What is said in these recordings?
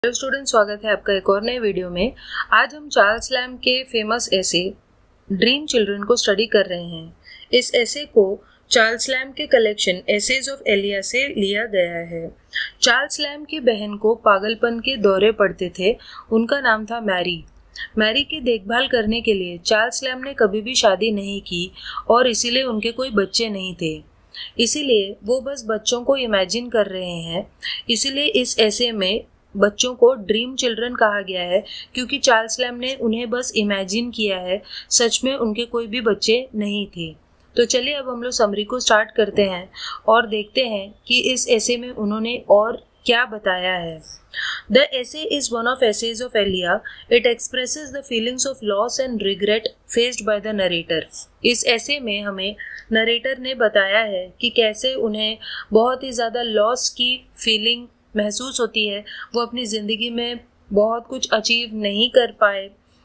Hello student, स्वागत है आपका एक और नए वीडियो में। आज हम चार्ल्स लैम्ब के फेमस एसे ड्रीम चिल्ड्रन को स्टडी कर रहे हैं। इस एसे को चार्ल्स लैम्ब के कलेक्शन एसेज ऑफ एलिया से लिया गया है। चार्ल्स लैम्ब की बहन को पागलपन के दौरे पड़ते थे। उनका नाम था मैरी। मैरी की देखभाल करने के लिए चार्ल्स लैम्ब ने कभी भी शादी नहीं की और इसीलिए उनके कोई बच्चे नहीं थे। इसीलिए वो बस बच्चों को इमेजिन कर रहे हैं। इसीलिए इस एसे में बच्चों को ड्रीम चिल्ड्रन कहा गया है, क्योंकि चार्ल्स लैम्ब ने उन्हें बस इमेजिन किया है। सच में उनके कोई भी बच्चे नहीं थे। तो चलिए अब हम लोग समरी को स्टार्ट करते हैं और देखते हैं कि इस एसे में उन्होंने और क्या बताया है। The essay is one of essays of Elia. It expresses the feelings of loss and regret faced by the narrator. इस essay में हमें नरेटर ने बताया है कि कैसे उन्हें बहुत ही ज़्यादा लॉस की फीलिंग महसूस होती है। वो अपनी ज़िंदगी में बहुत कुछ अचीव नहीं कर पाए,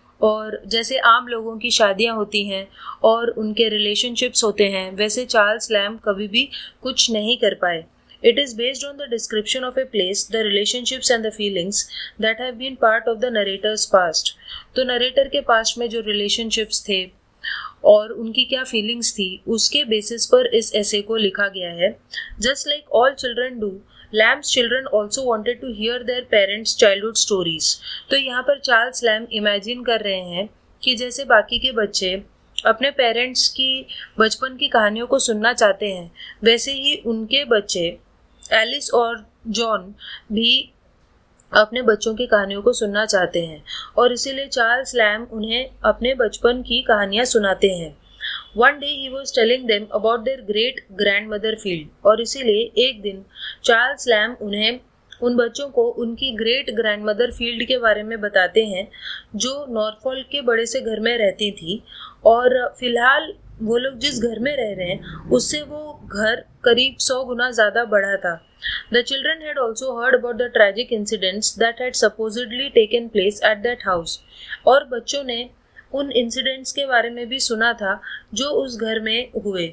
और जैसे आम लोगों की शादियां होती हैं और उनके रिलेशनशिप्स होते हैं, वैसे चार्ल्स लैम्ब कभी भी कुछ नहीं कर पाए। It is based on the description of a place, the relationships and the feelings that have been part of the narrator's past. तो नरेटर के पास्ट में जो रिलेशनशिप्स थे और उनकी क्या फीलिंग्स थी, उसके बेसिस पर इस एसे को लिखा गया है। Just like all children do, Lamb's children also wanted to hear their parents' childhood stories. तो यहाँ पर चार्ल्स लैम्ब इमेजिन कर रहे हैं कि जैसे बाकी के बच्चे अपने पेरेंट्स की बचपन की कहानियों को सुनना चाहते हैं, वैसे ही उनके बच्चे एलिस और जॉन भी अपने बच्चों की कहानियों को सुनना चाहते हैं, और इसीलिए चार्ल्स लैम्ब उन्हें अपने बचपन की कहानियां सुनाते हैं। One day he was telling them about their great grandmother field. और इसीलिए एक दिन चार्ल्स लैम्ब उन्हें उन बच्चों को उनकी ग्रेट ग्रैंडमदर फील्ड के बारे में बताते हैं, जो नॉर्फोल्क के बड़े से घर में रहती थी। और फिलहाल वो लोग जिस घर में रह रहे हैं उससे वो घर करीब 100 गुना ज़्यादा बड़ा था। The children had also heard about the tragic incidents that had supposedly taken place at that house. और बच्चों ने उन इंसिडेंट्स के बारे में भी सुना था जो उस घर में हुए,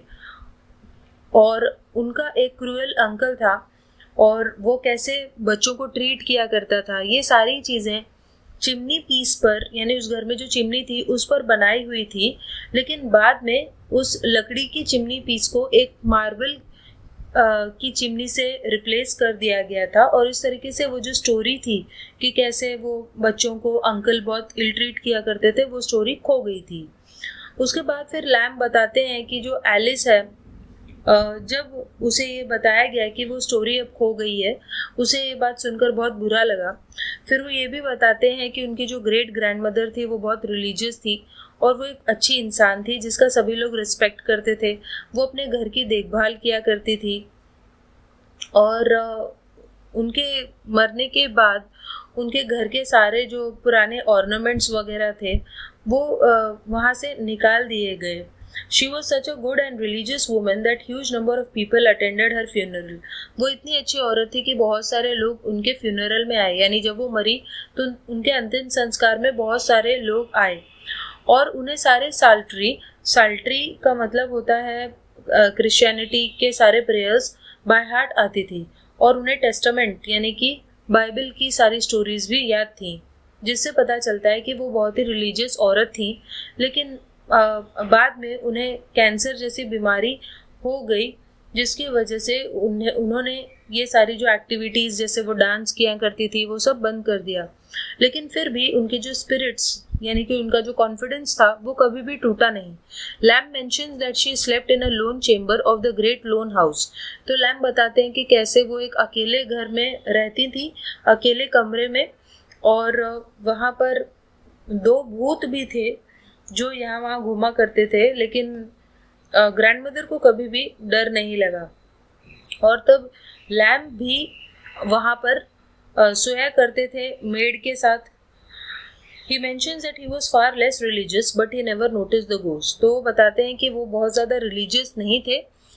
और उनका एक क्रूएल अंकल था और वो कैसे बच्चों को ट्रीट किया करता था। ये सारी चीज़ें चिमनी पीस पर, यानी उस घर में जो चिमनी थी उस पर बनाई हुई थी, लेकिन बाद में उस लकड़ी की चिमनी पीस को एक मार्बल की चिमनी से रिप्लेस कर दिया गया था। और इस तरीके से वो जो स्टोरी थी कि कैसे वो बच्चों को अंकल बहुत इल ट्रीट किया करते थे, वो स्टोरी खो गई थी। उसके बाद फिर लैम्ब बताते हैं कि जो एलिस है, जब उसे ये बताया गया कि वो स्टोरी अब खो गई है, उसे ये बात सुनकर बहुत बुरा लगा। फिर वो ये भी बताते हैं कि उनकी जो ग्रेट ग्रैंडमदर थी वो बहुत रिलीजियस थी और वो एक अच्छी इंसान थी जिसका सभी लोग रिस्पेक्ट करते थे। वो अपने घर की देखभाल किया करती थी, और उनके मरने के बाद उनके घर के सारे जो पुराने ऑर्नामेंट्स वगैरह थे वो वहाँ से निकाल दिए गए। She was such a good and religious woman that huge number of people attended her funeral. वो इतनी अच्छी औरत थी कि बहुत सारे लोग उनके फ्यूनरल में आए, यानी जब वो मरी तो उनके अंतिम संस्कार में बहुत सारे लोग आए, और उन्हें सारे साल्ट्री का मतलब होता है क्रिश्चियनिटी के सारे प्रेयर्स बाय हार्ट आती थी, और उन्हें टेस्टामेंट यानी कि बाइबल की सारी स्टोरीज भी याद थी, जिससे पता चलता है कि वो बहुत ही रिलीजियस औरत थी। लेकिन बाद में उन्हें कैंसर जैसी बीमारी हो गई, जिसकी वजह से उन्होंने ये सारी जो एक्टिविटीज़, जैसे वो डांस किया करती थी, वो सब बंद कर दिया। लेकिन फिर भी उनके जो स्पिरिट्स, यानी कि उनका जो कॉन्फिडेंस था, वो कभी भी टूटा नहीं। Lamb mentions that she slept in a lone chamber of the great lone house. तो लैम्ब बताते हैं कि कैसे वो एक अकेले घर में रहती थी, अकेले कमरे में, और वहाँ पर 2 भूत भी थे जो यहाँ वहाँ घूमा करते थे, लेकिन ग्रैंडमदर को कभी भी डर नहीं लगा। और तब लैम्ब भी वहाँ पर सोया करते थे मेड के साथ। He mentions that he was far less religious, but he never noticed the ghost. तो बताते हैं कि वो बहुत ज़्यादा रिलीजियस नहीं थे,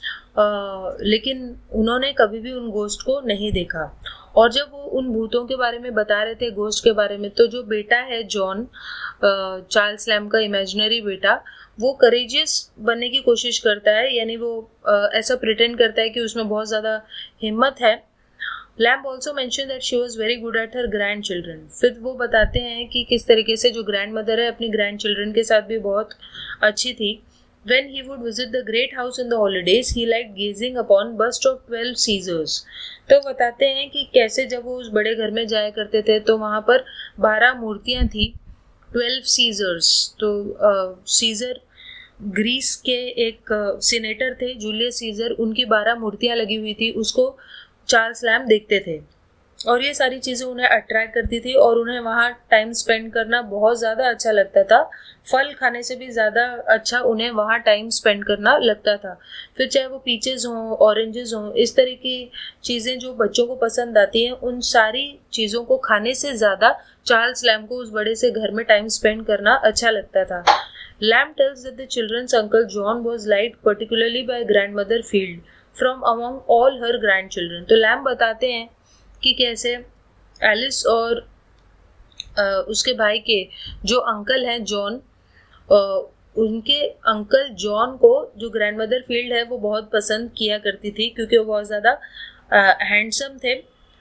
लेकिन उन्होंने कभी भी उन गोस्ट को नहीं देखा। और जब वो उन भूतों के बारे में बता रहे थे, गोस्ट के बारे में, तो जो बेटा है जॉन, चार्ल्स लैम्ब का इमेजिनरी बेटा, वो करेजियस बनने की कोशिश करता है, यानी वो ऐसा प्रिटेंड करता है कि उसमें बहुत ज़्यादा हिम्मत है, Lamb also mention that she was very good at her grand children. फिर वो बताते हैं कि किस तरीके से जो ग्रैंड मदर है अपनी ग्रैंड चिल्ड्रन के साथ भी बहुत अच्छी थी। When he would visit the great house in the holidays, he liked gazing upon bust of 12 Caesars। तो बताते हैं कि कैसे जब वो उस बड़े घर में जाया करते थे तो वहाँ पर 12 मूर्तियाँ थी, 12 Caesars। तो सीजर ग्रीस के एक सीनेटर थे जूलियस सीजर, उनकी 12 मूर्तियाँ लगी हुई थी, उसको चार्ल्स लैम्ब देखते थे और ये सारी चीज़ें उन्हें अट्रैक्ट करती थी और उन्हें वहाँ टाइम स्पेंड करना बहुत ज़्यादा अच्छा लगता था। फल खाने से भी ज़्यादा अच्छा उन्हें वहाँ टाइम स्पेंड करना लगता था। फिर चाहे वो पीचेस हों, ऑरेंजेस हों, इस तरह की चीज़ें जो बच्चों को पसंद आती हैं, उन सारी चीज़ों को खाने से ज़्यादा चार्ल्स लैम्ब को उस बड़े से घर में टाइम स्पेंड करना अच्छा लगता था। Lamb tells that the children's uncle John was liked particularly by grand mother Field from among all her grand children. तो लैम्ब बताते हैं कि कैसे एलिस और उसके भाई के जो अंकल हैं जॉन, उनके अंकल जॉन को जो ग्रैंड मदर फील्ड है वो बहुत पसंद किया करती थी क्योंकि वो बहुत ज़्यादा हैंडसम थे।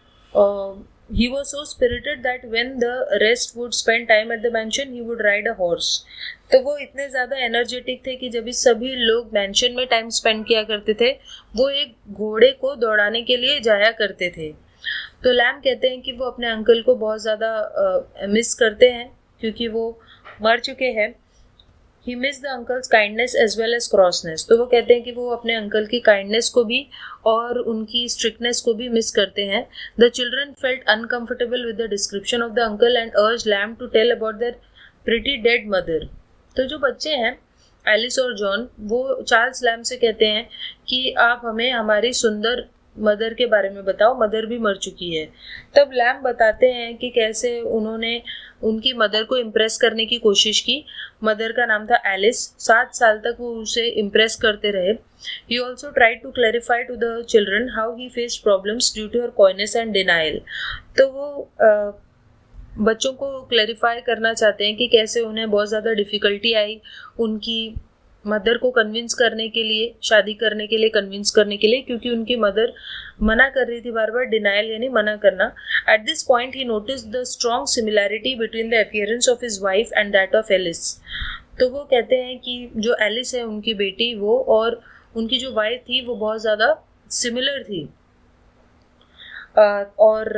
He was so spirited that when the rest would spend time at the mansion, he would ride a horse। तो वो इतने ज़्यादा एनर्जेटिक थे कि जब भी सभी लोग मैंशन में टाइम स्पेंड किया करते थे वो एक घोड़े को दौड़ाने के लिए जाया करते थे। तो लैम्ब कहते हैं कि वो अपने अंकल को बहुत ज़्यादा मिस करते हैं क्योंकि वो मर चुके हैं। He miss the uncle's kindness as well as crossness. तो वो कहते हैं कि वो अपने अंकल की काइंडनेस को भी और उनकी स्ट्रिक्टनेस को भी मिस करते हैं। The children felt uncomfortable with the description of the uncle and urge Lamb to tell about their pretty dead mother. तो जो बच्चे हैं एलिस और जॉन, वो चार्ल्स लैम्ब से कहते हैं कि आप हमें हमारी सुंदर मदर के बारे में बताओ, मदर भी मर चुकी है। तब लैम्ब बताते हैं कि कैसे उन्होंने उनकी मदर को इम्प्रेस करने की कोशिश की। मदर का नाम था एलिस। 7 साल तक वो उसे इम्प्रेस करते रहे। He also tried to clarify to the children how he faced problems due to her coyness and denial. तो वो बच्चों को क्लैरिफाई करना चाहते हैं कि कैसे उन्हें बहुत ज़्यादा डिफ़िकल्टी आई उनकी मदर को कन्विंस करने के लिए, शादी करने के लिए कन्विंस करने के लिए, क्योंकि उनकी मदर मना कर रही थी बार बार, डिनाइल यानी मना करना। At this point he notice the strong similarity between the appearance of his wife and that of Alice. तो वो कहते हैं कि जो एलिस है उनकी बेटी, वो और उनकी जो वाइफ थी वो बहुत ज़्यादा सिमिलर थी। और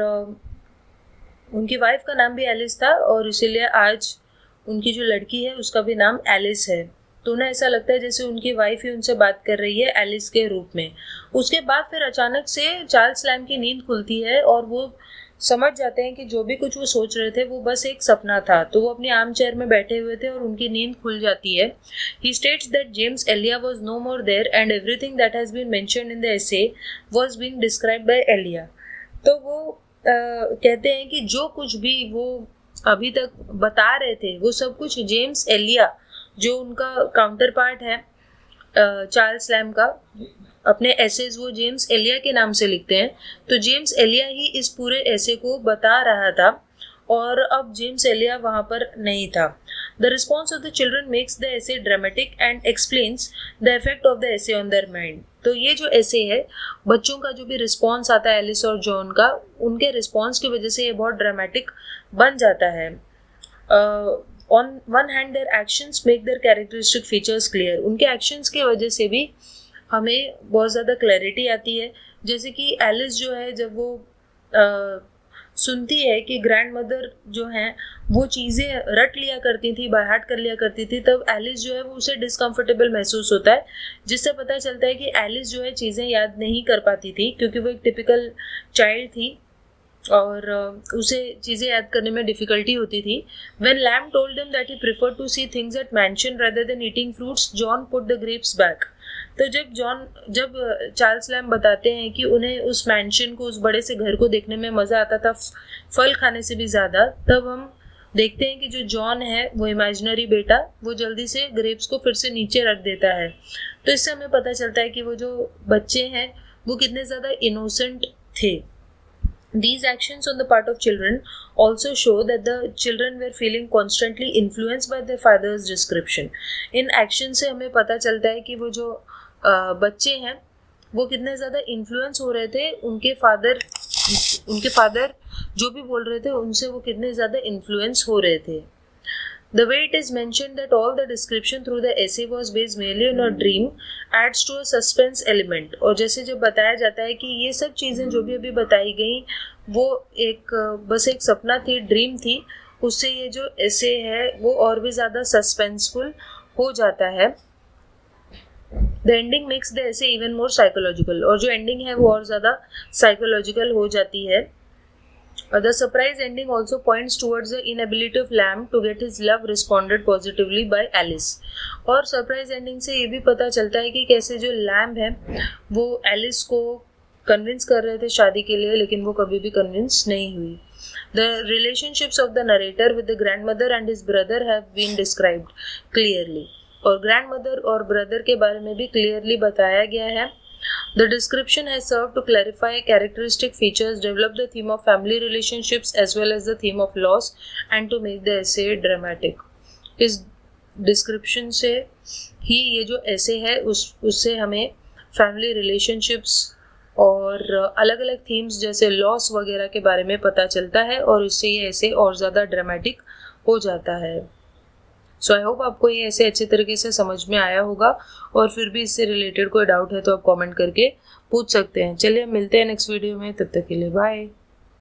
उनकी वाइफ का नाम भी एलिस था और इसीलिए आज उनकी जो लड़की है उसका भी नाम एलिस है। तो उन्हें ऐसा लगता है जैसे उनकी वाइफ ही उनसे बात कर रही है एलिस के रूप में। उसके बाद फिर अचानक से चार्ल्स लैम्ब की नींद खुलती है और वो समझ जाते हैं कि जो भी कुछ वो सोच रहे थे वो बस एक सपना था। तो वो अपनी आर्म चेयर में बैठे हुए थे और उनकी नींद खुल जाती है। He states that James Elia was no more there and everything that has been mentioned in the essay was being described by Elia. तो वो कहते हैं कि जो कुछ भी वो अभी तक बता रहे थे वो सब कुछ जेम्स एलिया, जो उनका काउंटर पार्ट है चार्ल्स लैम्ब का, अपने एसेज वो जेम्स एलिया के नाम से लिखते हैं। तो जेम्स एलिया ही इस पूरे एसे को बता रहा था और अब जेम्स एलिया वहाँ पर नहीं था। The response of the children makes the essay dramatic and explains the effect of the essay on their mind. तो ये जो एसे है, बच्चों का जो भी रिस्पॉन्स आता है एलिस और जॉन का, उनके रिस्पॉन्स की वजह से ये बहुत ड्रामेटिक बन जाता है। On one hand, their actions make their characteristic features clear। उनके actions की वजह से भी हमें बहुत ज़्यादा क्लैरिटी आती है। जैसे कि एलिस जो है, जब वो सुनती है कि ग्रैंड मदर जो हैं वो चीज़ें रट लिया करती थी, बाय हार्ट कर लिया करती थी, तब एलिस जो है वो उसे डिसकम्फर्टेबल महसूस होता है, जिससे पता चलता है कि एलिस जो है चीज़ें याद नहीं कर पाती थी क्योंकि वो एक टिपिकल चाइल्ड थी और उसे चीज़ें याद करने में डिफ़िकल्टी होती थी। When Lamb told him that he preferred to see things at mansion rather than eating fruits, John put the grapes back। तो जब चार्ल्स लैम्ब बताते हैं कि उन्हें उस मैंशन को, उस बड़े से घर को देखने में मज़ा आता था फल खाने से भी ज़्यादा, तब हम देखते हैं कि जो जॉन है वो इमेजिनरी बेटा, वो जल्दी से ग्रेप्स को फिर से नीचे रख देता है। तो इससे हमें पता चलता है कि वो जो बच्चे हैं वो कितने ज़्यादा इनोसेंट थे। These actions on the part of children also show that the children were feeling constantly influenced by their father's description। इन एक्शन से हमें पता चलता है कि वो जो बच्चे हैं वो कितने ज़्यादा इन्फ्लुएंस हो रहे थे उनके फादर उनके फादर जो भी बोल रहे थे उनसे वो कितने ज़्यादा इन्फ्लुएंस हो रहे थे। The way it is mentioned that all the description through the essay was based merely on a dream adds to a suspense element। और जैसे जब बताया जाता है कि ये सब चीज़ें जो भी अभी बताई गई वो बस एक सपना थी, ड्रीम थी, उससे ये जो essay है वो और भी ज़्यादा सस्पेंसफुल हो जाता है। The ending makes the essay even more psychological। और जो एंडिंग है वो और ज़्यादा साइकोलॉजिकल हो जाती है। The surprise ending also points towards the inability of Lamb to get his love responded positively by Alice। और सरप्राइज एंडिंग से ये भी पता चलता है कि कैसे जो लैम्ब है वो एलिस को कन्विंस कर रहे थे शादी के लिए, लेकिन वो कभी भी कन्विंस नहीं हुई। The relationships of the narrator with the grandmother and his brother have been described clearly। और ग्रैंडमदर और ब्रदर के बारे में भी क्लियरली बताया गया है। The description has served to clarify characteristic features, develop the theme of family relationships as well as the theme of loss, and to make the essay dramatic। इस description से ही ये जो essay है उससे हमें family relationships और अलग अलग themes जैसे loss वगैरह के बारे में पता चलता है और इससे ये essay और ज़्यादा dramatic हो जाता है। सो आई होप आपको ये ऐसे अच्छे तरीके से समझ में आया होगा, और फिर भी इससे रिलेटेड कोई डाउट है तो आप कमेंट करके पूछ सकते हैं। चलिए मिलते हैं नेक्स्ट वीडियो में, तब तक के लिए बाय।